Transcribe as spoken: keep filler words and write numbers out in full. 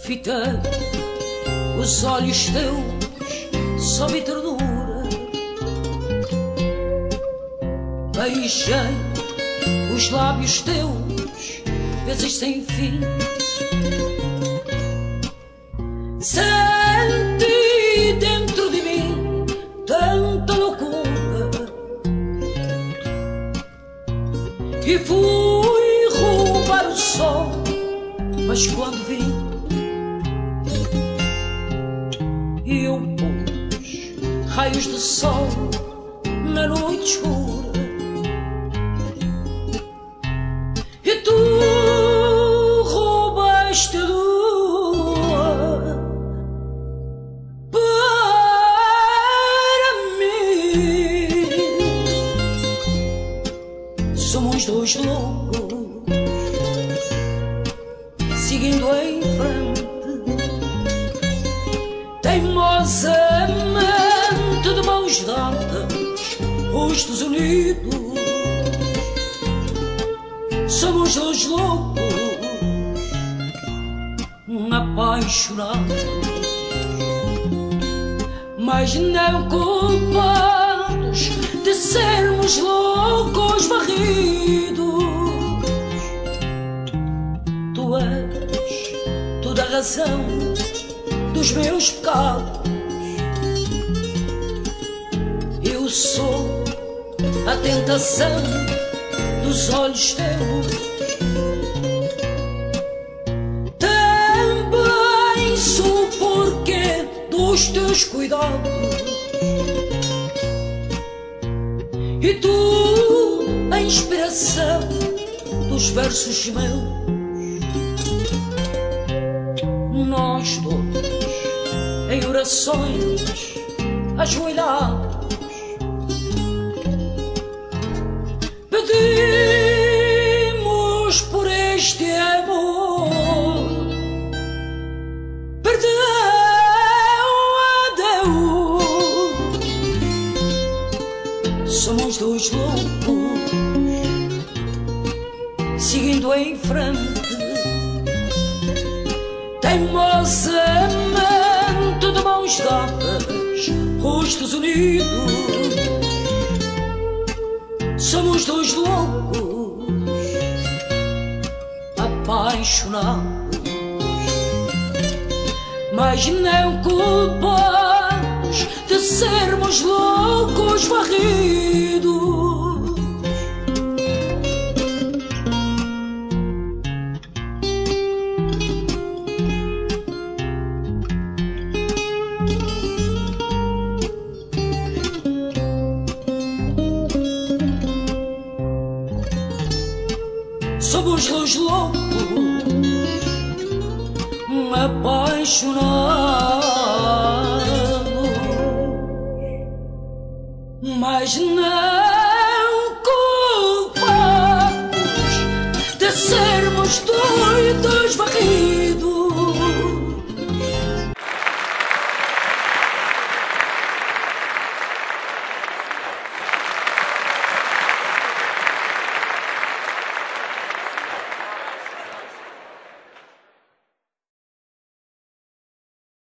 Fitei os olhos teus sob ternura, beijei os lábios teus vezes sem fim. Senti dentro de mim tanta loucura e fui roubar o sol, mas quando vim eu pus raios de sol na noite escura e tu roubaste a lua para mim. Somos dois loucos seguindo em frente, teimosamente de mãos dadas, rostos unidos. Somos dois loucos apaixonados, mas não culpados de sermos loucos varridos. Tu és toda a razão dos meus pecados, eu sou a tentação dos olhos teus, também sou o porquê dos teus cuidados, e tu a inspiração dos versos meus. Nós dois em orações ajoelhados pedimos por este amor perdão a Deus. Somos dois loucos seguindo em frente, teimosamente de mãos dadas, rostos unidos. Somos dois loucos apaixonados, mas não culpados de sermos loucos varridos. Somos dois loucos apaixonados, mas não culpados de sermos doidos.